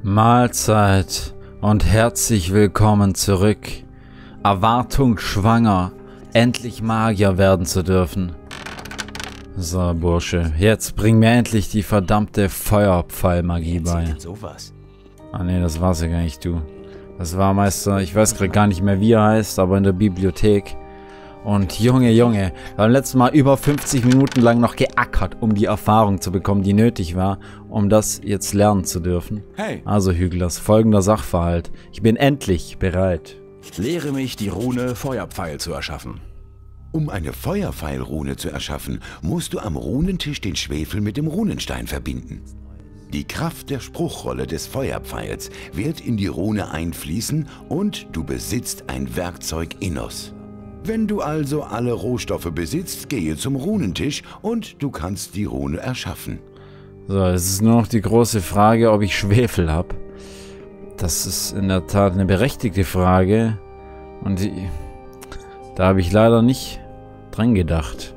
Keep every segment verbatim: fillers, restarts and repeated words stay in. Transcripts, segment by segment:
Mahlzeit und herzlich willkommen zurück. Erwartung schwanger, endlich Magier werden zu dürfen. So, Bursche, jetzt bring mir endlich die verdammte Feuerpfeilmagie bei. Ah ne, das war's ja gar nicht, du. Das war Meister, ich weiß gerade gar nicht mehr, wie er heißt, aber in der Bibliothek. Und Junge, Junge, wir haben letztes Mal über fünfzig Minuten lang noch geackert, um die Erfahrung zu bekommen, die nötig war, um das jetzt lernen zu dürfen. Hey. Also Hüglers, folgender Sachverhalt. Ich bin endlich bereit. Lehre mich, die Rune Feuerpfeil zu erschaffen. Um eine Feuerpfeilrune zu erschaffen, musst du am Runentisch den Schwefel mit dem Runenstein verbinden. Die Kraft der Spruchrolle des Feuerpfeils wird in die Rune einfließen und du besitzt ein Werkzeug Innos. Wenn du also alle Rohstoffe besitzt, gehe zum Runentisch und du kannst die Rune erschaffen. So, es ist nur noch die große Frage, ob ich Schwefel habe. Das ist in der Tat eine berechtigte Frage. Und die, da habe ich leider nicht dran gedacht.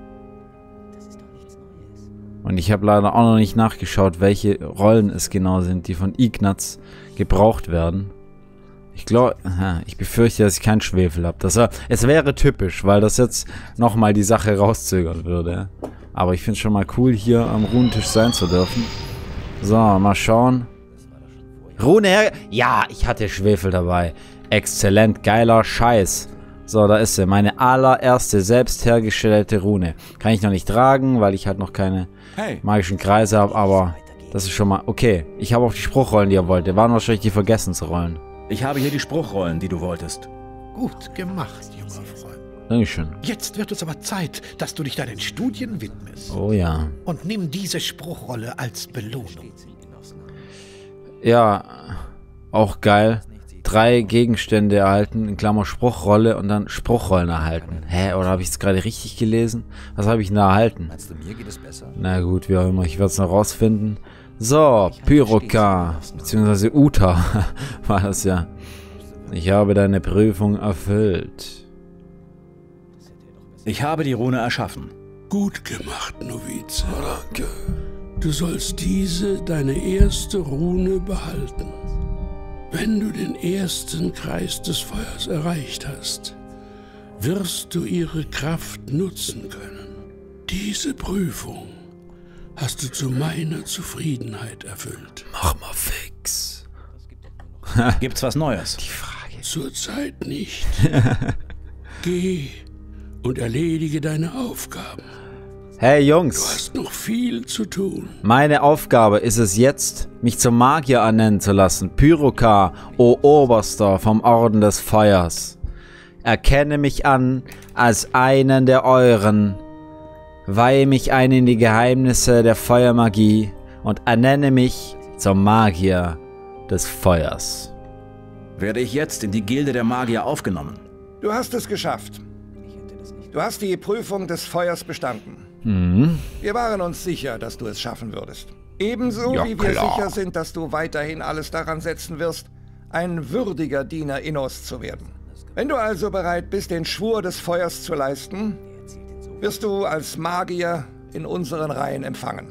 Und ich habe leider auch noch nicht nachgeschaut, welche Rollen es genau sind, die von Ignaz gebraucht werden. Ich glaube, ich befürchte, dass ich keinen Schwefel habe. Das war, es wäre typisch, weil das jetzt nochmal die Sache rauszögern würde. Aber ich finde es schon mal cool, hier am Runentisch sein zu dürfen. So, mal schauen. Rune her... Ja, ich hatte Schwefel dabei. Exzellent, geiler Scheiß. So, da ist sie. Meine allererste selbst hergestellte Rune. Kann ich noch nicht tragen, weil ich halt noch keine Hey. magischen Kreise habe, aber das ist schon mal... Okay, ich habe auch die Spruchrollen, die er wollte. Waren wahrscheinlich die Vergessensrollen. Ich habe hier die Spruchrollen, die du wolltest. Gut gemacht, junger Freund. Dankeschön. Jetzt wird es aber Zeit, dass du dich deinen Studien widmest. Oh ja. Und nimm diese Spruchrolle als Belohnung. Ja, auch geil. Drei Gegenstände erhalten, in Klammer Spruchrolle und dann Spruchrollen erhalten. Hä, oder habe ich es gerade richtig gelesen? Was habe ich denn da erhalten? Meinst du, mir geht es besser? Na gut, wie auch immer, ich werde es noch rausfinden. So, Pyroka, beziehungsweise Uta war das ja. Ich habe deine Prüfung erfüllt. Ich habe die Rune erschaffen. Gut gemacht, Novize. Danke. Du sollst diese, deine erste Rune, behalten. Wenn du den ersten Kreis des Feuers erreicht hast, wirst du ihre Kraft nutzen können. Diese Prüfung hast du zu meiner Zufriedenheit erfüllt. Mach mal fix. Gibt's was Neues? Die Frage. Zurzeit nicht. Geh und erledige deine Aufgaben. Hey Du Jungs, hast noch viel zu tun. meine Aufgabe ist es jetzt, mich zum Magier ernennen zu lassen. Pyroka, o Oberster vom Orden des Feuers. Erkenne mich an als einen der euren. Weihe mich ein in die Geheimnisse der Feuermagie und ernenne mich zum Magier des Feuers. Werde ich jetzt in die Gilde der Magier aufgenommen? Du hast es geschafft. Du hast die Prüfung des Feuers bestanden. Mhm. Wir waren uns sicher, dass du es schaffen würdest. Ebenso Ja, wie wir klar. sicher sind, dass du weiterhin alles daran setzen wirst, ein würdiger Diener Innos zu werden. Wenn du also bereit bist, den Schwur des Feuers zu leisten, wirst du als Magier in unseren Reihen empfangen.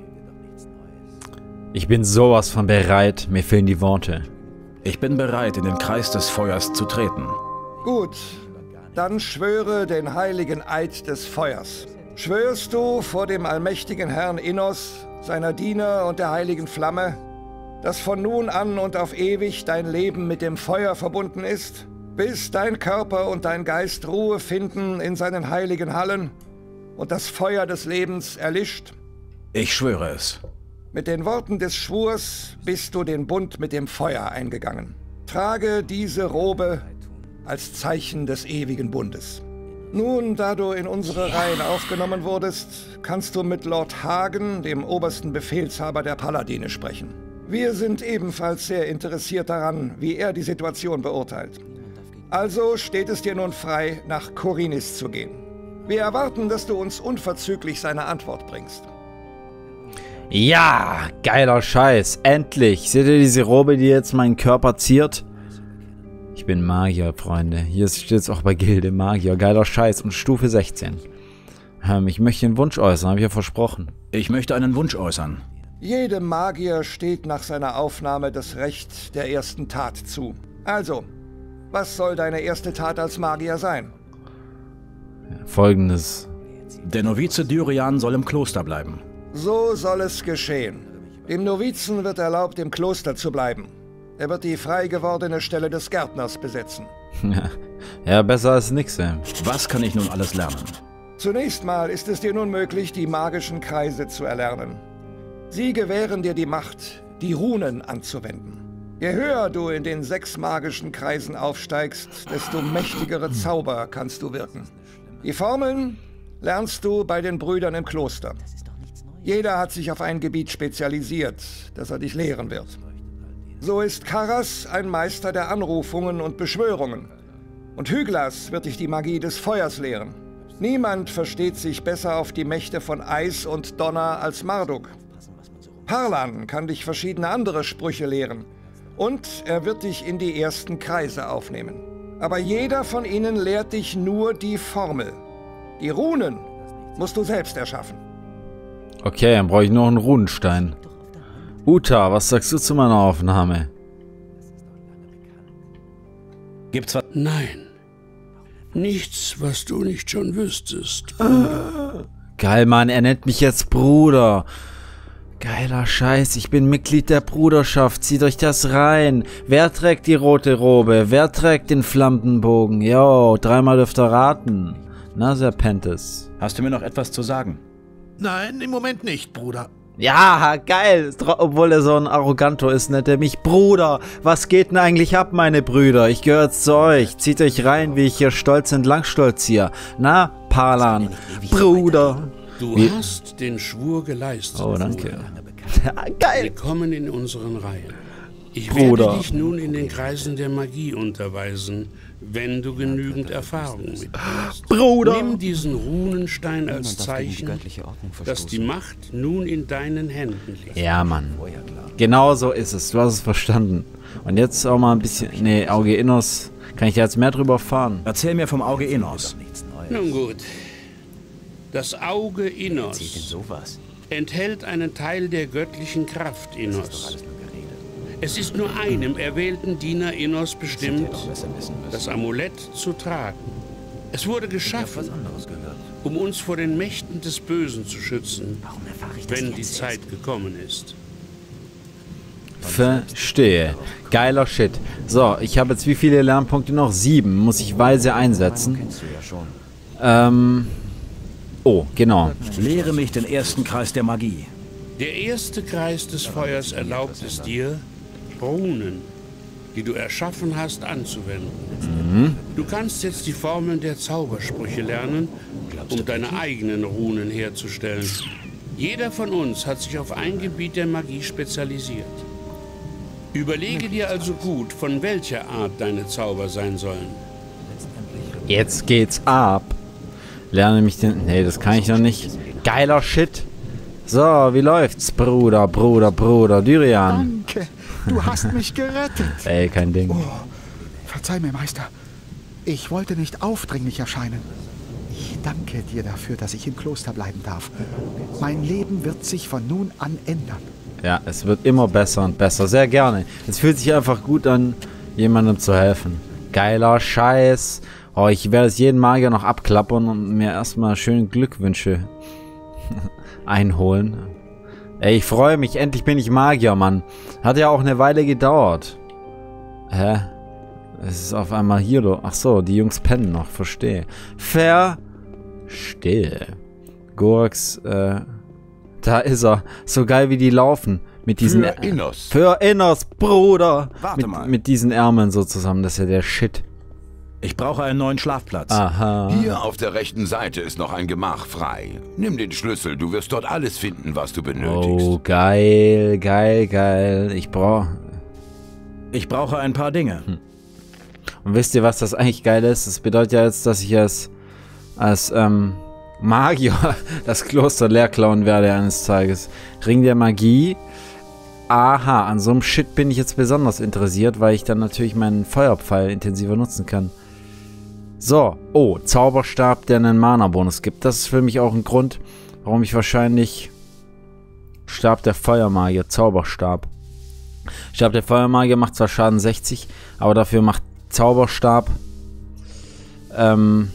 Ich bin sowas von bereit, mir fehlen die Worte. Ich bin bereit, in den Kreis des Feuers zu treten. Gut, dann schwöre den heiligen Eid des Feuers. Schwörst du vor dem allmächtigen Herrn Innos, seiner Diener und der heiligen Flamme, dass von nun an und auf ewig dein Leben mit dem Feuer verbunden ist, bis dein Körper und dein Geist Ruhe finden in seinen heiligen Hallen und das Feuer des Lebens erlischt? Ich schwöre es. Mit den Worten des Schwurs bist du den Bund mit dem Feuer eingegangen. Trage diese Robe als Zeichen des ewigen Bundes. Nun, da du in unsere Reihen aufgenommen wurdest, kannst du mit Lord Hagen, dem obersten Befehlshaber der Paladine, sprechen. Wir sind ebenfalls sehr interessiert daran, wie er die Situation beurteilt. Also steht es dir nun frei, nach Khorinis zu gehen. Wir erwarten, dass du uns unverzüglich seine Antwort bringst. Ja, geiler Scheiß. Endlich. Seht ihr diese Robe, die jetzt meinen Körper ziert? Ich bin Magier, Freunde. Hier steht es auch bei Gilde Magier. Geiler Scheiß. Und Stufe sechzehn. Ähm, ich möchte einen Wunsch äußern, habe ich ja versprochen. Ich möchte einen Wunsch äußern. Jedem Magier steht nach seiner Aufnahme das Recht der ersten Tat zu. Also, was soll deine erste Tat als Magier sein? Folgendes. Der Novize Dyrian soll im Kloster bleiben. So soll es geschehen. Dem Novizen wird erlaubt, im Kloster zu bleiben. Er wird die frei gewordene Stelle des Gärtners besetzen. Ja, besser als nix, ey. Was kann ich nun alles lernen? Zunächst mal ist es dir nun möglich, die magischen Kreise zu erlernen. Sie gewähren dir die Macht, die Runen anzuwenden. Je höher du in den sechs magischen Kreisen aufsteigst, desto mächtigere Zauber kannst du wirken. Die Formeln lernst du bei den Brüdern im Kloster. Jeder hat sich auf ein Gebiet spezialisiert, das er dich lehren wird. So ist Karas ein Meister der Anrufungen und Beschwörungen. Und Hyglas wird dich die Magie des Feuers lehren. Niemand versteht sich besser auf die Mächte von Eis und Donner als Marduk. Parlan kann dich verschiedene andere Sprüche lehren. Und er wird dich in die ersten Kreise aufnehmen. Aber jeder von ihnen lehrt dich nur die Formel. Die Runen musst du selbst erschaffen. Okay, dann brauche ich noch einen Runenstein. Uta, was sagst du zu meiner Aufnahme? Gibt's was? Nein. Nichts, was du nicht schon wüsstest. Geil, Mann, er nennt mich jetzt Bruder. Geiler Scheiß, ich bin Mitglied der Bruderschaft, zieht euch das rein. Wer trägt die rote Robe? Wer trägt den Flammenbogen? Jo, dreimal dürft ihr raten. Na, Serpentis. Hast du mir noch etwas zu sagen? Nein, im Moment nicht, Bruder. Ja, geil. Obwohl er so ein Arroganto ist, nennt er mich Bruder. Was geht denn eigentlich ab, meine Brüder? Ich gehöre jetzt zu euch. Zieht euch rein, wie ich hier stolz entlang stolziere. Na, Parlan, Bruder. Du Wie? hast den Schwur geleistet. Oh, danke. Ja, geil. Willkommen in unseren Reihen. Ich Bruder. werde dich nun in den Kreisen der Magie unterweisen, wenn du genügend Erfahrung mitbringst. Bruder. Nimm diesen Runenstein als Zeichen, dass die Macht nun in deinen Händen liegt. Ja, Mann. Genau so ist es. Du hast es verstanden. Und jetzt auch mal ein bisschen... Nee, Auge Innos. Kann ich da jetzt mehr drüber erfahren? Erzähl mir vom Auge Enos. Nun gut. Das Auge Innos enthält einen Teil der göttlichen Kraft Innos. Es ist nur einem erwählten Diener Innos bestimmt, das Amulett zu tragen. Es wurde geschaffen, um uns vor den Mächten des Bösen zu schützen, wenn die Zeit gekommen ist. Verstehe. Geiler Shit. So, ich habe jetzt wie viele Lernpunkte noch? Sieben. Muss ich weise einsetzen. Ähm... Oh, genau. Lehre mich den ersten Kreis der Magie. Der erste Kreis des Feuers erlaubt es dir, Runen, die du erschaffen hast, anzuwenden. Mhm. Du kannst jetzt die Formeln der Zaubersprüche lernen, um deine eigenen Runen herzustellen. Jeder von uns hat sich auf ein Gebiet der Magie spezialisiert. Überlege dir also gut, von welcher Art deine Zauber sein sollen. Jetzt geht's ab. Lerne mich den... Nee, das kann ich noch nicht. Geiler Shit. So, wie läuft's, Bruder, Bruder, Bruder, Dyrian? Danke, du hast mich gerettet. Ey, kein Ding. Oh, verzeih mir, Meister. Ich wollte nicht aufdringlich erscheinen. Ich danke dir dafür, dass ich im Kloster bleiben darf. Mein Leben wird sich von nun an ändern. Ja, es wird immer besser und besser. Sehr gerne. Es fühlt sich einfach gut an, jemandem zu helfen. Geiler Scheiß. Oh, ich werde es jeden Magier noch abklappern und mir erstmal schöne Glückwünsche einholen. Ey, ich freue mich. Endlich bin ich Magier, Mann. Hat ja auch eine Weile gedauert. Hä? Es ist auf einmal hier. Do. Ach so, die Jungs pennen noch. Verstehe. Verstehe. Gurks, äh... Da ist er. So geil, wie die laufen. Mit diesen... Für Innos. Für Innos, Bruder. Warte mit, mal. mit diesen Ärmeln so zusammen. Das ist ja der Shit. Ich brauche einen neuen Schlafplatz. Aha. Hier auf der rechten Seite ist noch ein Gemach frei. Nimm den Schlüssel, du wirst dort alles finden, was du benötigst. Oh, geil, geil, geil. Ich brauche... Ich brauche ein paar Dinge. Hm. Und wisst ihr, was das eigentlich geil ist? Das bedeutet ja jetzt, dass ich als, als ähm, Magier das Kloster leer klauen werde eines Tages. Ring der Magie. Aha, an so einem Shit bin ich jetzt besonders interessiert, weil ich dann natürlich meinen Feuerpfeil intensiver nutzen kann. So, oh, Zauberstab, der einen Mana-Bonus gibt. Das ist für mich auch ein Grund, warum ich wahrscheinlich Stab der Feuermagier, Zauberstab. Stab der Feuermagier macht zwar Schaden sechzig, aber dafür macht Zauberstab ähm,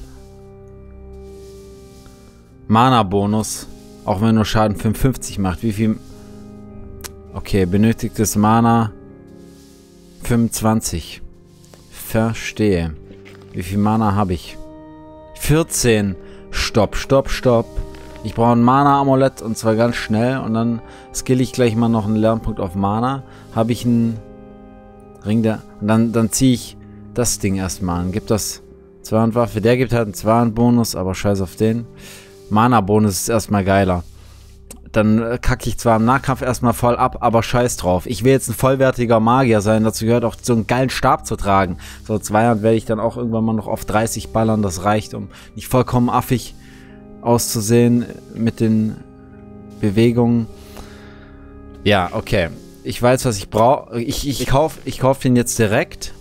Mana-Bonus, auch wenn nur Schaden fünfundfünfzig macht. Wie viel? Okay, benötigtes Mana fünfundzwanzig. Verstehe. Wie viel Mana habe ich? vierzehn. Stopp, stopp, stopp. Ich brauche ein Mana-Amulett und zwar ganz schnell. Und dann skill ich gleich mal noch einen Lernpunkt auf Mana. Habe ich einen Ring der... Und dann, dann ziehe ich das Ding erstmal an. Gibt das Zweihandwaffe. Der gibt halt einen Zweihand-Bonus, aber scheiß auf den. Mana-Bonus ist erstmal geiler. Dann kacke ich zwar im Nahkampf erstmal voll ab, aber scheiß drauf. Ich will jetzt ein vollwertiger Magier sein. Dazu gehört auch so einen geilen Stab zu tragen. So Zweihand werde ich dann auch irgendwann mal noch auf dreißig ballern. Das reicht, um nicht vollkommen affig auszusehen mit den Bewegungen. Ja, okay. Ich weiß, was ich brauche. Ich, ich kaufe ich kauf den jetzt direkt.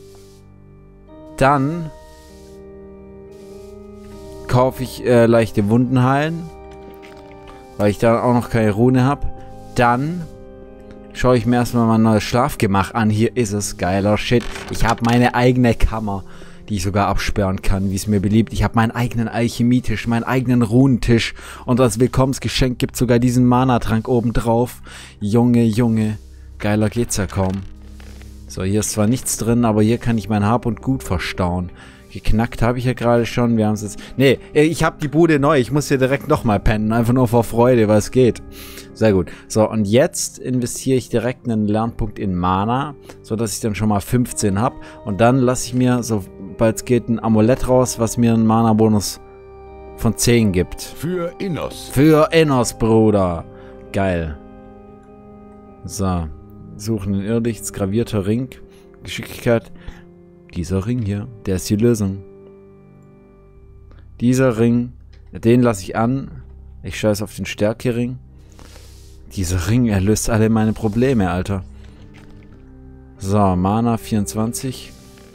Dann kaufe ich äh, leichte Wunden heilen. Weil ich da auch noch keine Rune habe. Dann schaue ich mir erstmal mein neues Schlafgemach an. Hier ist es. Geiler Shit. Ich habe meine eigene Kammer, die ich sogar absperren kann, wie es mir beliebt. Ich habe meinen eigenen Alchemietisch, meinen eigenen Runentisch. Und als Willkommensgeschenk gibt es sogar diesen Mana-Trank oben drauf. Junge, Junge. Geiler geht's ja kaum. So, hier ist zwar nichts drin, aber hier kann ich mein Hab und Gut verstauen. Geknackt habe ich ja gerade schon. Wir haben es jetzt... Nee, ich habe die Bude neu. Ich muss hier direkt nochmal pennen. Einfach nur vor Freude, weil es geht. Sehr gut. So, und jetzt investiere ich direkt einen Lernpunkt in Mana, sodass ich dann schon mal fünfzehn habe. Und dann lasse ich mir, sobald es geht, ein Amulett raus, was mir einen Mana-Bonus von zehn gibt. Für Innos. Für Innos, Bruder. Geil. So. Suchen den Irrlichts, gravierter Ring. Geschicklichkeit. Dieser Ring hier, der ist die Lösung. Dieser Ring, den lasse ich an. Ich scheiße auf den Stärkering. Dieser Ring, er löst alle meine Probleme, Alter. So, Mana vierundzwanzig.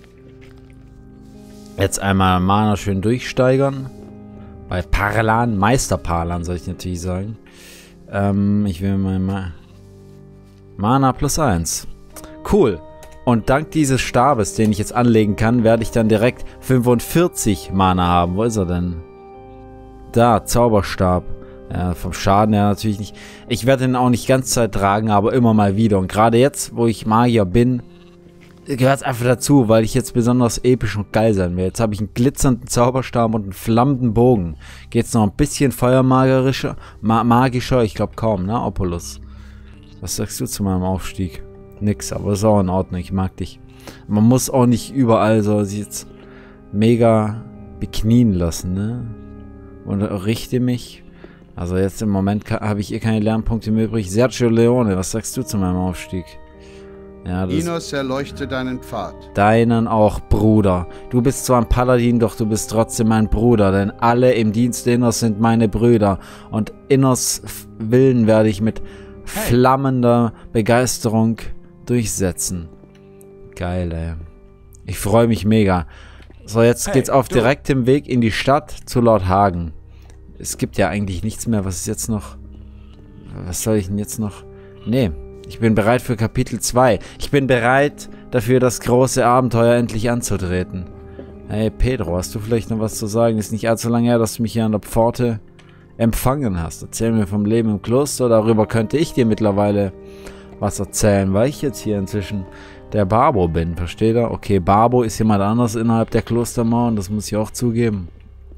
Jetzt einmal Mana schön durchsteigern. Bei Parlan, Meister Parlan soll ich natürlich sagen. Ähm, ich will mal Ma Mana plus eins. Cool. Und dank dieses Stabes, den ich jetzt anlegen kann, werde ich dann direkt fünfundvierzig Mana haben. Wo ist er denn? Da, Zauberstab. Ja, vom Schaden her natürlich nicht. Ich werde den auch nicht ganz Zeit tragen, aber immer mal wieder. Und gerade jetzt, wo ich Magier bin, gehört es einfach dazu, weil ich jetzt besonders episch und geil sein will. Jetzt habe ich einen glitzernden Zauberstab und einen flammenden Bogen. Geht es noch ein bisschen feuermagischer? Ma magischer? Ich glaube kaum, ne, Opulus? Was sagst du zu meinem Aufstieg? Nix, aber ist auch in Ordnung, ich mag dich. Man muss auch nicht überall so sich jetzt mega beknien lassen, ne? Und richte mich. Also jetzt im Moment habe ich eh keine Lernpunkte mehr übrig. Sergio Leone, was sagst du zu meinem Aufstieg? Ja, das Innos, erleuchte deinen Pfad. Deinen auch, Bruder. Du bist zwar ein Paladin, doch du bist trotzdem mein Bruder, denn alle im Dienst Innos sind meine Brüder. Und Innos Willen werde ich mit flammender Begeisterung durchsetzen. Geil, ey. Ich freue mich mega. So, jetzt hey, geht's auf du. direktem Weg in die Stadt zu Lord Hagen. Es gibt ja eigentlich nichts mehr. Was ist jetzt noch? Was soll ich denn jetzt noch? Nee, ich bin bereit für Kapitel zwei. Ich bin bereit dafür, das große Abenteuer endlich anzutreten. Hey, Pedro, hast du vielleicht noch was zu sagen? Ist nicht allzu lange her, dass du mich hier an der Pforte empfangen hast. Erzähl mir vom Leben im Kloster. Darüber könnte ich dir mittlerweile was erzählen, weil ich jetzt hier inzwischen der Barbo bin, versteht ihr? Okay, Barbo ist jemand anders innerhalb der Klostermauern, das muss ich auch zugeben.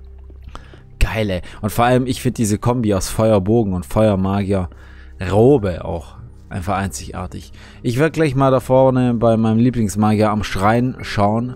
Geil, ey. Und vor allem, ich finde diese Kombi aus Feuerbogen und Feuermagier Robe auch einfach einzigartig. Ich werde gleich mal da vorne bei meinem Lieblingsmagier am Schrein schauen,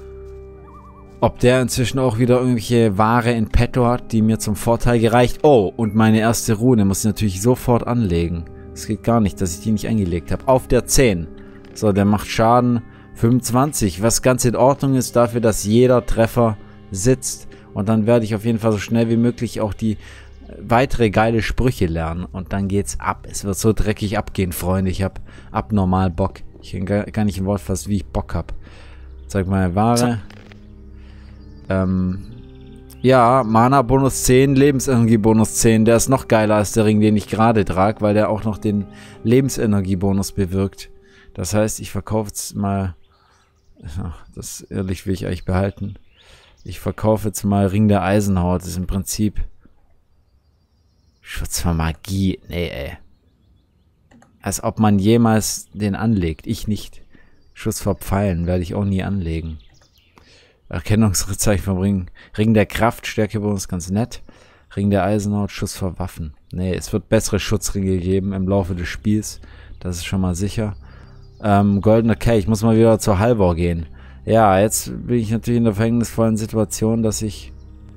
ob der inzwischen auch wieder irgendwelche Ware in petto hat, die mir zum Vorteil gereicht. Oh, und meine erste Rune muss ich natürlich sofort anlegen. Es geht gar nicht, dass ich die nicht eingelegt habe. Auf der zehn. So, der macht Schaden fünfundzwanzig. Was ganz in Ordnung ist dafür, dass jeder Treffer sitzt. Und dann werde ich auf jeden Fall so schnell wie möglich auch die weitere geile Sprüche lernen. Und dann geht's ab. Es wird so dreckig abgehen, Freunde. Ich habe abnormal Bock. Ich kann gar nicht ein Wort fassen, wie ich Bock habe. Zeig mal Ware. Ähm, Ja, Mana Bonus zehn, Lebensenergie Bonus zehn. Der ist noch geiler als der Ring, den ich gerade trage, weil der auch noch den Lebensenergie Bonus bewirkt. Das heißt, ich verkaufe jetzt mal... Ach, das ehrlich will ich eigentlich behalten. Ich verkaufe jetzt mal Ring der Eisenhaut. Das ist im Prinzip... Schutz vor Magie. Nee, ey. Als ob man jemals den anlegt. Ich nicht. Schutz vor Pfeilen werde ich auch nie anlegen. Erkennungszeichen vom Ring. Ring der Kraft, Stärkebonus, ganz nett. Ring der Eisenhaut, Schuss vor Waffen. Nee, es wird bessere Schutzringe geben im Laufe des Spiels. Das ist schon mal sicher. Ähm, goldener Kelch. Ich muss mal wieder zur Halvor gehen. Ja, jetzt bin ich natürlich in der verhängnisvollen Situation, dass ich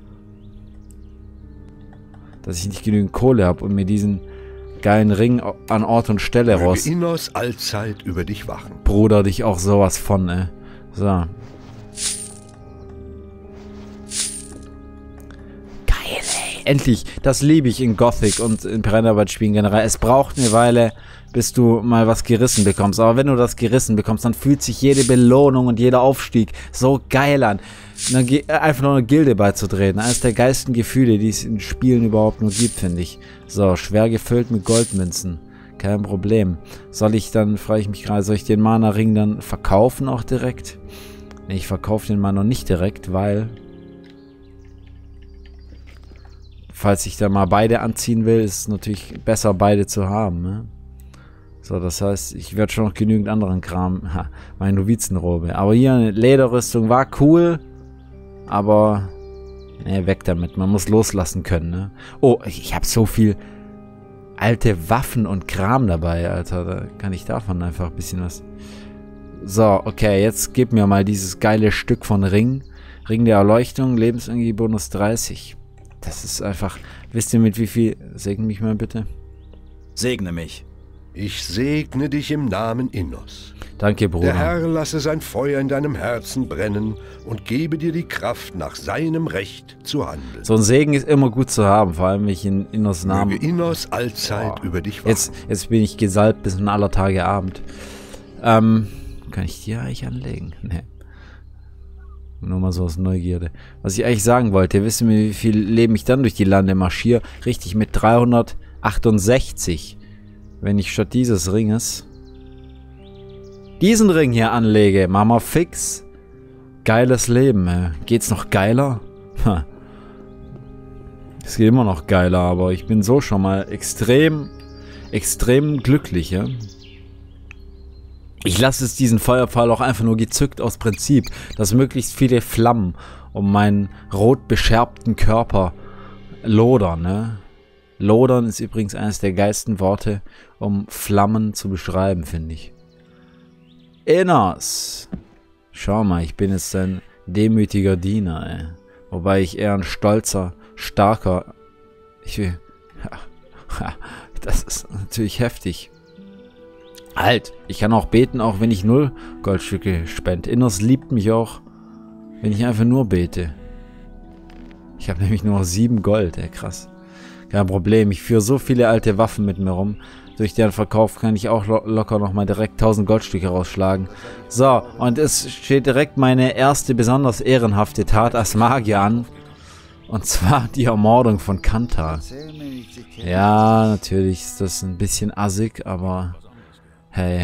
dass ich nicht genügend Kohle habe und mir diesen geilen Ring an Ort und Stelle raus... Möge Innos allzeit über dich wachen. Bruder, dich auch sowas von, ey. So. Endlich, das liebe ich in Gothic und in Brennarbeit-Spielen generell. Es braucht eine Weile, bis du mal was gerissen bekommst. Aber wenn du das gerissen bekommst, dann fühlt sich jede Belohnung und jeder Aufstieg so geil an. Einfach nur eine Gilde beizutreten. Eines der geilsten Gefühle, die es in Spielen überhaupt nur gibt, finde ich. So, schwer gefüllt mit Goldmünzen. Kein Problem. Soll ich dann, frage ich mich gerade, soll ich den Mana-Ring dann verkaufen auch direkt? Nee, ich verkaufe den mal noch nicht direkt, weil... Falls ich da mal beide anziehen will, ist es natürlich besser, beide zu haben. Ne? So, das heißt, ich werde schon noch genügend anderen Kram. Ha, meine Novizenrobe. Aber hier eine Lederrüstung war cool. Aber, ne, weg damit. Man muss loslassen können. Ne? Oh, ich, ich habe so viel alte Waffen und Kram dabei, Alter. Da kann ich davon einfach ein bisschen was... So, okay, jetzt gib mir mal dieses geile Stück von Ring. Ring der Erleuchtung, Lebensenergie Bonus dreißig. Das ist einfach... Wisst ihr mit wie viel... Segne mich mal bitte. Segne mich. Ich segne dich im Namen Innos. Danke, Bruder. Der Herr lasse sein Feuer in deinem Herzen brennen und gebe dir die Kraft, nach seinem Recht zu handeln. So ein Segen ist immer gut zu haben, vor allem wenn ich in Innos Namen... Möge Innos allzeit oh. über dich wachen. Jetzt, jetzt bin ich gesalbt bis in aller Tage Abend. Ähm, kann ich die eigentlich anlegen? Nee. Nur mal so aus Neugierde. Was ich eigentlich sagen wollte, wisst ihr, wie viel Leben ich dann durch die Lande marschiere? Richtig, mit dreihundertachtundsechzig. Wenn ich statt dieses Ringes diesen Ring hier anlege. Mama fix. Geiles Leben, ey. Geht's noch geiler? Ha. Es geht immer noch geiler, aber ich bin so schon mal extrem, extrem glücklich, ja. Ich lasse es diesen Feuerpfahl auch einfach nur gezückt aus Prinzip, dass möglichst viele Flammen um meinen rot bescherbten Körper lodern. Ne? Lodern ist übrigens eines der geilsten Worte, um Flammen zu beschreiben, finde ich. Innos! Schau mal, ich bin jetzt ein demütiger Diener, ey. Wobei ich eher ein stolzer, starker... Ich will... Das ist natürlich heftig. Halt, ich kann auch beten, auch wenn ich null Goldstücke spende. Innos liebt mich auch, wenn ich einfach nur bete. Ich habe nämlich nur noch sieben Gold, ey, krass. Kein Problem, ich führe so viele alte Waffen mit mir rum. Durch deren Verkauf kann ich auch lo locker nochmal direkt tausend Goldstücke rausschlagen. So, und es steht direkt meine erste besonders ehrenhafte Tat als Magier an. Und zwar die Ermordung von Kanthal. Ja, natürlich ist das ein bisschen assig, aber... Hey,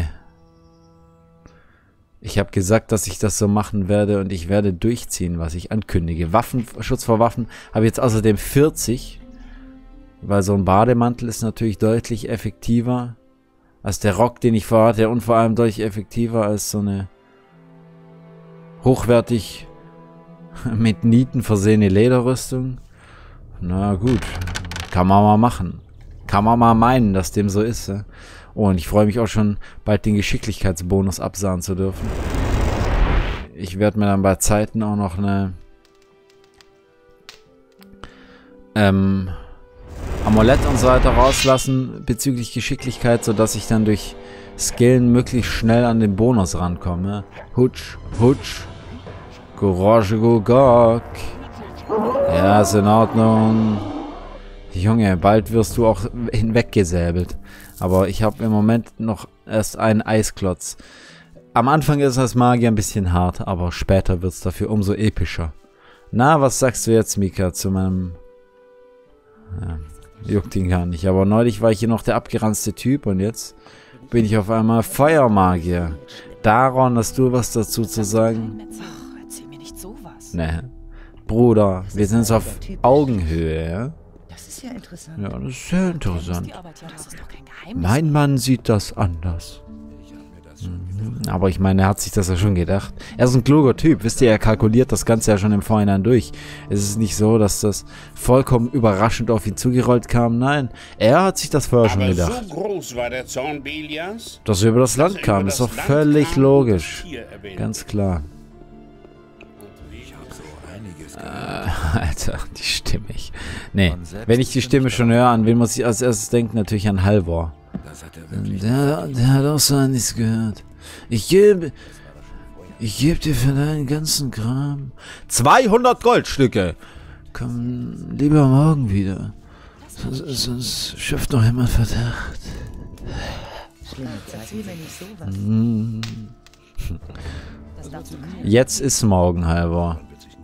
ich habe gesagt, dass ich das so machen werde und ich werde durchziehen, was ich ankündige. Waffen, Schutz vor Waffen habe ich jetzt außerdem vierzig, weil so ein Bademantel ist natürlich deutlich effektiver als der Rock, den ich vorhatte und vor allem deutlich effektiver als so eine hochwertig mit Nieten versehene Lederrüstung. Na gut, kann man mal machen. Kann man mal meinen, dass dem so ist, ja? Oh, und ich freue mich auch schon, bald den Geschicklichkeitsbonus absahen zu dürfen. Ich werde mir dann bei Zeiten auch noch eine ähm, Amulett und so weiter rauslassen bezüglich Geschicklichkeit, sodass ich dann durch Skillen möglichst schnell an den Bonus rankomme. Hutsch, hutsch. Courage, go, gok. Ja, ist in Ordnung. Junge, bald wirst du auch hinweggesäbelt. Aber ich habe im Moment noch erst einen Eisklotz. Am Anfang ist das Magier ein bisschen hart, aber später wird es dafür umso epischer. Na, was sagst du jetzt, Mika, zu meinem... Ja, juckt ihn gar nicht. Aber neulich war ich hier noch der abgeranzte Typ und jetzt bin ich auf einmal Feuermagier. Daron, hast du was dazu zu sagen? Ach, erzähl mir nicht sowas. Ne. Bruder, wir sind jetzt auf Augenhöhe, ja? Das ist ja interessant. Ja, das ist sehr interessant. Das ist doch kein Geheimnis. Mein Mann sieht das anders. Mhm. Aber ich meine, er hat sich das ja schon gedacht. Er ist ein kluger Typ. Wisst ihr, er kalkuliert das Ganze ja schon im Vorhinein durch. Es ist nicht so, dass das vollkommen überraschend auf ihn zugerollt kam. Nein, er hat sich das vorher schon Aber gedacht. so groß war der Zorn Belias, Dass er über das Land er kam, über ist das doch Land völlig kam logisch. und das Tier erwähnte. Ganz klar. Äh, Alter, die Stimme ich. Nee, wenn ich die Stimme schon höre, an wen muss ich als erstes denken? Natürlich an Halvor. Der, der hat auch so nichts gehört. Ich gebe... Ich gebe dir für deinen ganzen Kram zweihundert Goldstücke. Komm lieber morgen wieder. Sonst, sonst schöpft noch jemand Verdacht. Mm. Jetzt ist morgen, Halvor.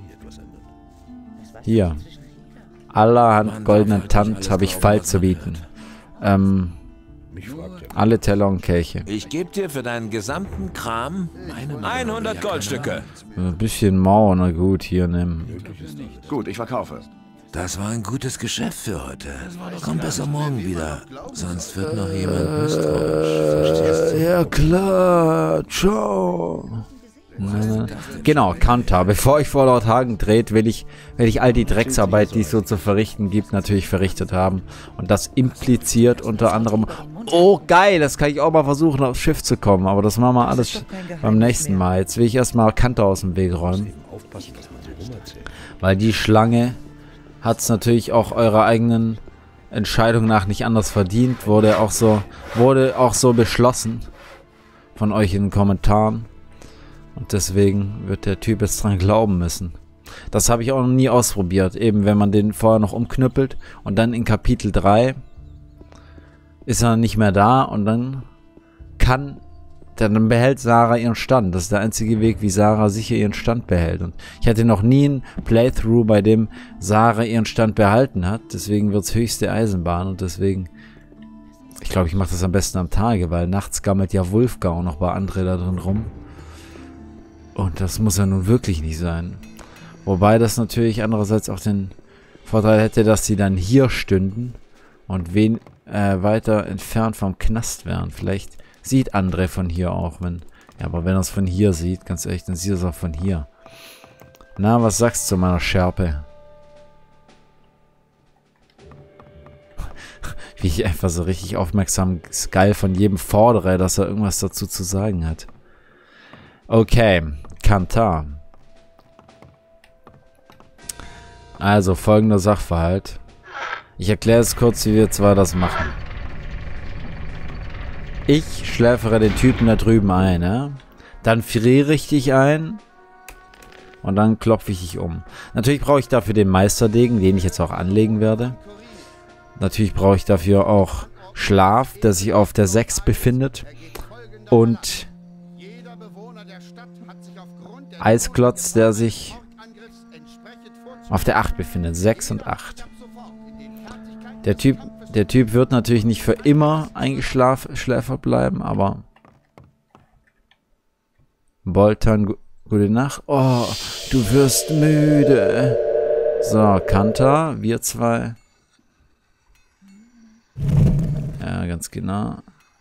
Hier. Allerhand goldenen Tant habe ich Fall zu bieten. Ähm... Alle Teller und Kelche. Ich gebe dir für deinen gesamten Kram hundert Goldstücke. Ein bisschen Mauer, na gut, hier nimm. Gut, ich verkaufe. Das war ein gutes Geschäft für heute. Komm besser morgen wieder, sonst wird noch jemand misstrauisch. Äh, ja klar, ciao. Genau, Kanta. Bevor ich vor laut Hagen dreht, will ich, will ich all die Drecksarbeit, die es so zu verrichten gibt, natürlich verrichtet haben. Und das impliziert unter anderem... Oh, geil, das kann ich auch mal versuchen, aufs Schiff zu kommen. Aber das machen wir alles beim nächsten Mal. Jetzt will ich erstmal Kanta aus dem Weg räumen. Weil die Schlange hat es natürlich auch eurer eigenen Entscheidung nach nicht anders verdient. Wurde auch so, wurde auch so beschlossen von euch in den Kommentaren. Und deswegen wird der Typ jetzt dran glauben müssen. Das habe ich auch noch nie ausprobiert. Eben, wenn man den vorher noch umknüppelt und dann in Kapitel drei ist er nicht mehr da und dann kann, dann behält Sarah ihren Stand. Das ist der einzige Weg, wie Sarah sicher ihren Stand behält. Und ich hatte noch nie ein Playthrough, bei dem Sarah ihren Stand behalten hat. Deswegen wird es höchste Eisenbahn und deswegen, ich glaube, ich mache das am besten am Tage, weil nachts gammelt ja Wulfgar noch bei André da drin rum. Und das muss ja nun wirklich nicht sein. Wobei das natürlich andererseits auch den Vorteil hätte, dass sie dann hier stünden und wen äh, weiter entfernt vom Knast wären. Vielleicht sieht André von hier auch, wenn... Ja, aber wenn er es von hier sieht, ganz ehrlich, dann sieht er es auch von hier. Na, was sagst du zu meiner Schärpe? Wie ich einfach so richtig aufmerksam geil von jedem fordere, dass er irgendwas dazu zu sagen hat. Okay, Kanta. Also, folgender Sachverhalt. Ich erkläre es kurz, wie wir zwei das machen. Ich schläfere den Typen da drüben ein, ja? Dann friere ich dich ein und dann klopfe ich dich um. Natürlich brauche ich dafür den Meisterdegen, den ich jetzt auch anlegen werde. Natürlich brauche ich dafür auch Schlaf, der sich auf der sechs befindet. Und Eisklotz, der sich auf der acht befindet. sechs und acht. Der Typ, der Typ wird natürlich nicht für immer eingeschläfert bleiben, aber Boltan, gu gute Nacht. Oh, du wirst müde. So, Kanta, wir zwei. Ja, ganz genau.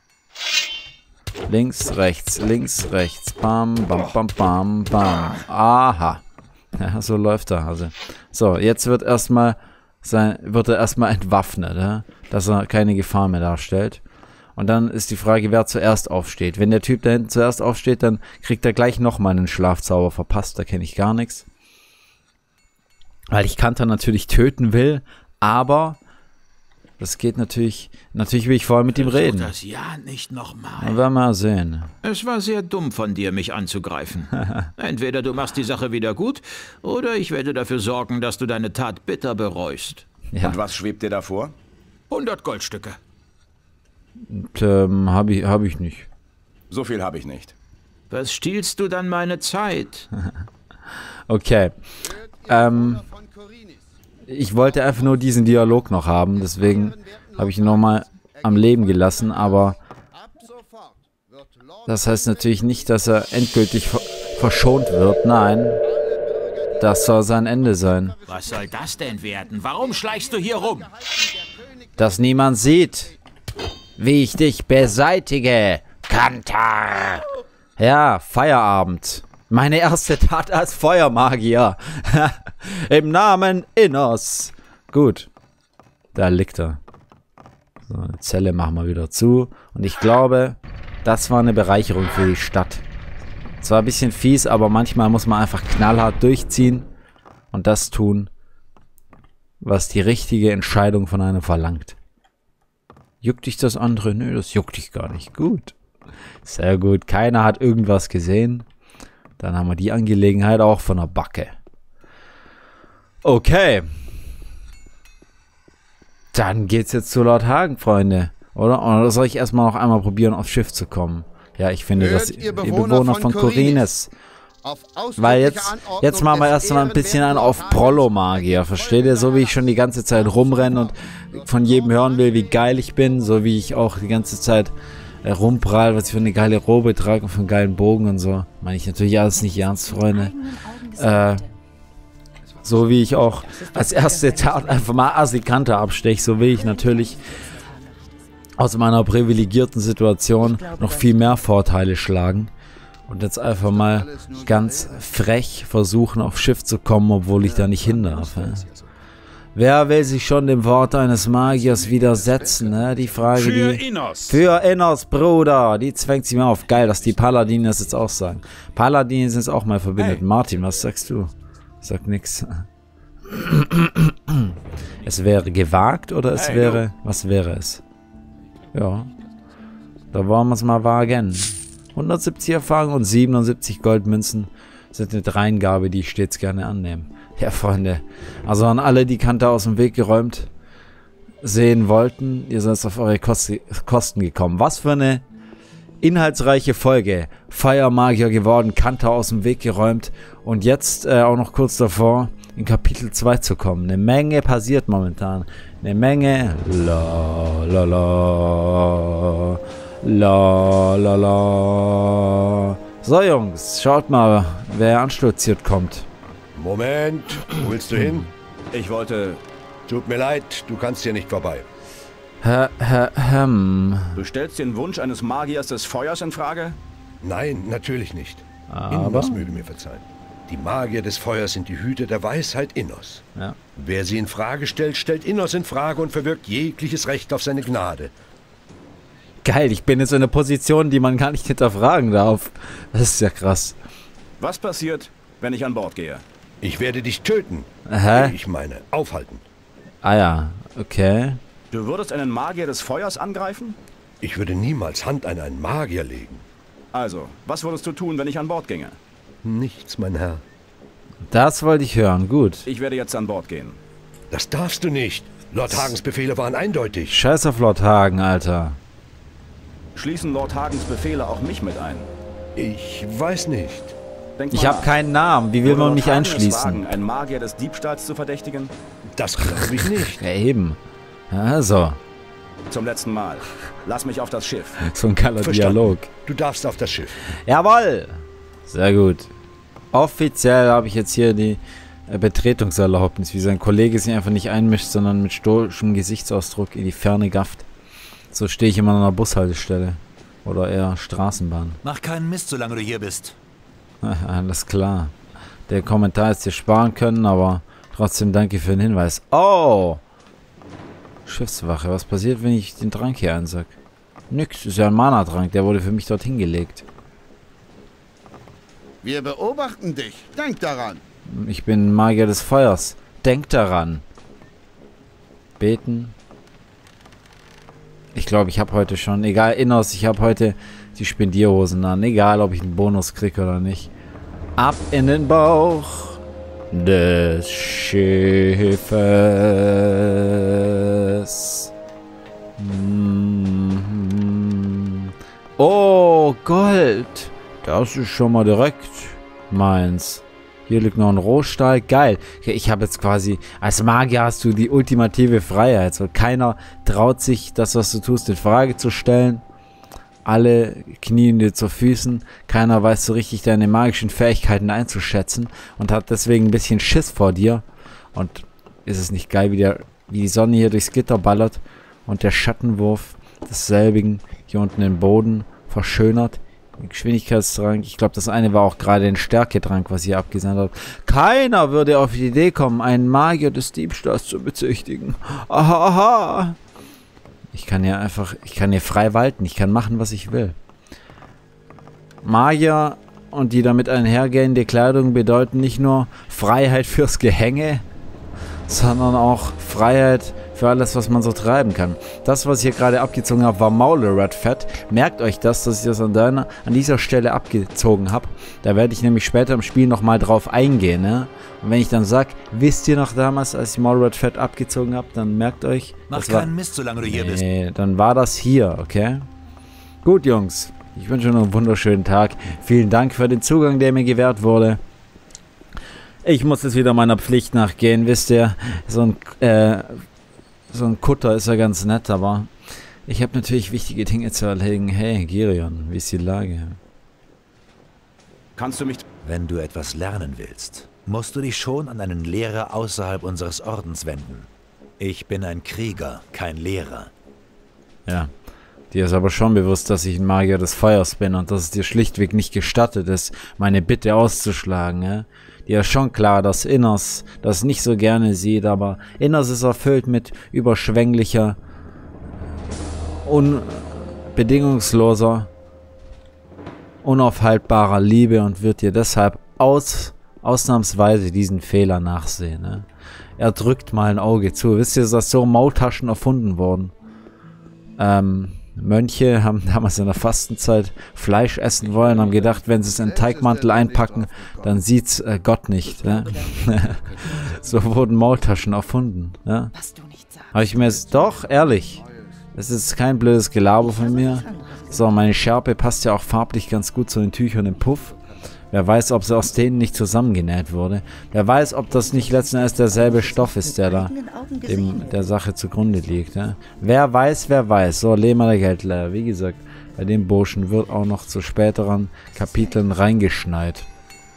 Links, rechts, links, rechts. Bam, bam, bam, bam, bam. Aha. Ja, so läuft der Hase. So, jetzt wird erstmal sein, wird er erstmal entwaffnet, ja? Dass er keine Gefahr mehr darstellt. Und dann ist die Frage, wer zuerst aufsteht. Wenn der Typ da hinten zuerst aufsteht, dann kriegt er gleich nochmal einen Schlafzauber verpasst. Da kenne ich gar nichts. Weil ich Kanta natürlich töten will, aber das geht natürlich, natürlich will ich vorher mit ihm reden. Das ja nicht nochmal. Dann werden wir mal sehen. Es war sehr dumm von dir, mich anzugreifen. Entweder du machst die Sache wieder gut, oder ich werde dafür sorgen, dass du deine Tat bitter bereust. Ja. Und was schwebt dir da vor? hundert Goldstücke. Und, ähm, hab ich, hab ich nicht. So viel habe ich nicht. Was stiehlst du dann meine Zeit? Okay. Ähm, ich wollte einfach nur diesen Dialog noch haben, deswegen habe ich ihn nochmal am Leben gelassen, aber das heißt natürlich nicht, dass er endgültig ver verschont wird, nein. Das soll sein Ende sein. Was soll das denn werden? Warum schleichst du hier rum? Dass niemand sieht, wie ich dich beseitige, Kantar. Ja, Feierabend. Meine erste Tat als Feuermagier. Im Namen Innos. Gut. Da liegt er. So, eine Zelle machen wir wieder zu. Und ich glaube, das war eine Bereicherung für die Stadt. Zwar ein bisschen fies, aber manchmal muss man einfach knallhart durchziehen und das tun, was die richtige Entscheidung von einem verlangt. Juckt dich das andere? Nö, das juckt dich gar nicht. Gut. Sehr gut. Keiner hat irgendwas gesehen. Dann haben wir die Angelegenheit auch von der Backe. Okay. Dann geht's jetzt zu Lord Hagen, Freunde. Oder? Oder soll ich erstmal noch einmal probieren, aufs Schiff zu kommen? Ja, ich finde, Hört dass ihr ihr Bewohner Bewohner von von Korines. Auf ausdrückliche Weil jetzt, Anordnung jetzt machen wir des erstmal ein bisschen einen auf Prollo-Magier. Versteht ihr? So wie ich schon die ganze Zeit rumrenne und von jedem hören will, wie geil ich bin. So wie ich auch die ganze Zeit äh, rumprall, was ich für eine geile Robe trage und für einen geilen Bogen und so. Meine ich natürlich alles nicht ernst, Freunde. Äh, so wie ich auch als erste Tat einfach mal Assikante absteche, so will ich natürlich aus meiner privilegierten Situation noch viel mehr Vorteile schlagen und jetzt einfach mal ganz frech versuchen, aufs Schiff zu kommen, obwohl ich da nicht hin darf. Ja. Wer will sich schon dem Wort eines Magiers widersetzen? Ne? Die Frage, Für die... Innos. Für Innos, Bruder! Die zwängt sich mir auf. Geil, dass die Paladine das jetzt auch sagen. Paladine sind es auch mal verbindet. Hey. Martin, was sagst du? Sag nix. Es wäre gewagt oder es hey, wäre... no. Was wäre es? Ja, da wollen wir es mal wagen. hundertsiebzig Erfahrung und siebenundsiebzig Goldmünzen sind eine Dreingabe, die ich stets gerne annehme. Ja, Freunde, also an alle, die Kantar aus dem Weg geräumt sehen wollten, ihr seid auf eure Kost Kosten gekommen. Was für eine inhaltsreiche Folge. Feuermagier geworden, Kantar aus dem Weg geräumt und jetzt äh, auch noch kurz davor in Kapitel zwei zu kommen. Eine Menge passiert momentan. Eine Menge. La la la. La la la. So Jungs, schaut mal, wer anstolziert kommt. Moment, wo willst du hin? Ich wollte... Tut mir leid, du kannst hier nicht vorbei. Hä, hä, hm. Du stellst den Wunsch eines Magiers des Feuers in Frage? Nein, natürlich nicht. Aber? Innos möge mir verzeihen. Die Magier des Feuers sind die Hüter der Weisheit Innos. Ja. Wer sie in Frage stellt, stellt Innos in Frage und verwirkt jegliches Recht auf seine Gnade. Geil, ich bin jetzt in einer Position, die man gar nicht hinterfragen darf. Das ist ja krass. Was passiert, wenn ich an Bord gehe? Ich werde dich töten. Hä? Ich meine, aufhalten. Ah ja, okay. Du würdest einen Magier des Feuers angreifen? Ich würde niemals Hand an einen Magier legen. Also, was würdest du tun, wenn ich an Bord ginge? Nichts, mein Herr. Das wollte ich hören, gut. Ich werde jetzt an Bord gehen. Das darfst du nicht. Lord Hagens Befehle waren eindeutig. Scheiß auf Lord Hagen, Alter. Schließen Lord Hagens Befehle auch mich mit ein? Ich weiß nicht. Denk Ich mal habe nach. keinen Namen. Wie will Würde man Lord mich Hagen es einschließen? wagen, einen Magier des Diebstahls zu verdächtigen? Das glaube ich nicht. Ja, eben. Also, Zum letzten Mal. Lass mich auf das Schiff. so ein geiler Verstanden. Dialog. Du darfst auf das Schiff. Jawoll! Sehr gut. Offiziell habe ich jetzt hier die äh, Betretungserlaubnis, wie sein Kollege sich einfach nicht einmischt, sondern mit stoischem Gesichtsausdruck in die Ferne gafft. So stehe ich immer an einer Bushaltestelle. Oder eher Straßenbahn. Mach keinen Mist, solange du hier bist. Alles klar. Der Kommentar ist dir sparen können, aber trotzdem danke für den Hinweis. Oh! Schiffswache. Was passiert, wenn ich den Trank hier einsack? Nix. Ist ja ein Mana-Trank. Der wurde für mich dorthin gelegt. Wir beobachten dich. Denk daran. Ich bin Magier des Feuers. Denk daran. Beten. Ich glaube, ich habe heute schon, egal, Innos, ich habe heute die Spendierhosen an. Egal, ob ich einen Bonus kriege oder nicht. Ab in den Bauch des Schiffes. Mhm. Oh, Gold. Das ist schon mal direkt meins. Hier liegt noch ein Rohstahl. Geil. Ich habe jetzt quasi, als Magier hast du die ultimative Freiheit. So, keiner traut sich, das, was du tust, in Frage zu stellen. Alle knien dir zu Füßen. Keiner weiß so richtig deine magischen Fähigkeiten einzuschätzen und hat deswegen ein bisschen Schiss vor dir. Und ist es nicht geil, wie, der, wie die Sonne hier durchs Gitter ballert und der Schattenwurf desselbigen hier unten den Boden verschönert. Geschwindigkeitstrank. Ich glaube, das eine war auch gerade ein Stärketrank, was ihr abgesandt habt. Keiner würde auf die Idee kommen, einen Magier des Diebstahls zu bezichtigen. Aha, aha. Ich kann ja einfach, ich kann hier frei walten. Ich kann machen, was ich will. Magier und die damit einhergehende Kleidung bedeuten nicht nur Freiheit fürs Gehänge, sondern auch Freiheit für alles, was man so treiben kann. Das, was ich hier gerade abgezogen habe, war Maule-Red-Fett. Merkt euch das, dass ich das an, deiner, an dieser Stelle abgezogen habe. Da werde ich nämlich später im Spiel nochmal drauf eingehen. Ne? Und wenn ich dann sage, wisst ihr noch damals, als ich Maule-Red-Fett abgezogen habe, dann merkt euch... Mach war, keinen Mist, solange du hier bist. Nee, dann war das hier, okay? Gut, Jungs. Ich wünsche euch noch einen wunderschönen Tag. Vielen Dank für den Zugang, der mir gewährt wurde. Ich muss jetzt wieder meiner Pflicht nachgehen, wisst ihr. So ein, äh, so ein Kutter ist ja ganz nett, aber ich habe natürlich wichtige Dinge zu erledigen. Hey, Girion, wie ist die Lage? Kannst du mich... Wenn du etwas lernen willst, musst du dich schon an einen Lehrer außerhalb unseres Ordens wenden. Ich bin ein Krieger, kein Lehrer. Ja, dir ist aber schon bewusst, dass ich ein Magier des Feuers bin und dass es dir schlichtweg nicht gestattet ist, meine Bitte auszuschlagen, ja? Dir ist schon klar, dass Inners das nicht so gerne sieht, aber Inners ist erfüllt mit überschwänglicher, unbedingungsloser, unaufhaltbarer Liebe und wird dir deshalb aus, ausnahmsweise diesen Fehler nachsehen. Ne? Er drückt mal ein Auge zu. Wisst ihr, dass so Maultaschen erfunden wurden? Ähm... Mönche haben damals in der Fastenzeit Fleisch essen wollen, haben gedacht, wenn sie es in einen Teigmantel einpacken, dann sieht's äh, Gott nicht. Ne? So wurden Maultaschen erfunden. Ja? Habe ich mir jetzt doch, ehrlich, das ist kein blödes Gelaber von mir. So, meine Schärpe passt ja auch farblich ganz gut zu den Tüchern im Puff. Wer weiß, ob sie aus denen nicht zusammengenäht wurde. Wer weiß, ob das nicht letzten Endes derselbe Stoff ist, der da dem, der Sache zugrunde liegt. Ja? Wer weiß, wer weiß. So, Lehmer der Geldleier. Wie gesagt, bei dem Burschen wird auch noch zu späteren Kapiteln reingeschneit.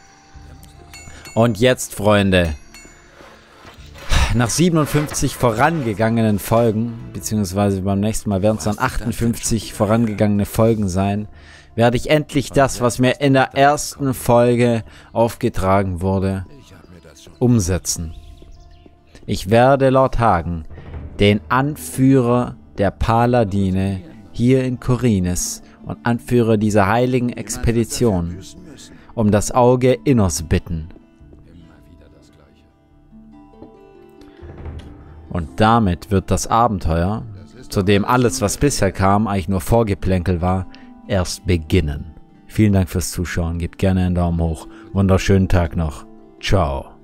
Und jetzt, Freunde, nach siebenundfünfzig vorangegangenen Folgen, beziehungsweise beim nächsten Mal werden es dann achtundfünfzig vorangegangene Folgen sein, werde ich endlich das, was mir in der ersten Folge aufgetragen wurde, umsetzen. Ich werde Lord Hagen, den Anführer der Paladine hier in Khorinis und Anführer dieser heiligen Expedition, um das Auge Inners bitten. Und damit wird das Abenteuer, zu dem alles, was bisher kam, eigentlich nur Vorgeplänkel war, erst beginnen. Vielen Dank fürs Zuschauen. Gebt gerne einen Daumen hoch. Wunderschönen Tag noch. Ciao.